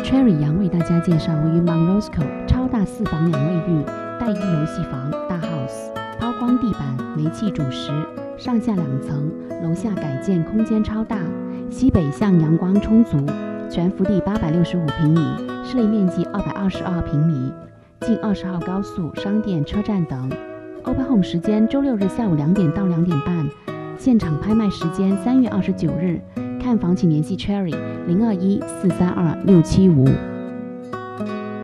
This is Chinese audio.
cherryyang 为大家介绍位于 Monroe 超大4房2卫浴带1游戏房大 house， 抛光地板，煤气主食，上下2层，楼下改建空间超大，西北向阳光充足，全幅地865平米，室内面积222平米，近20号高速、商店、车站等。Open Home 时间周6日下午2点到2点半，现场拍卖时间3月29日。看房请联系 Cherry 021-432-675。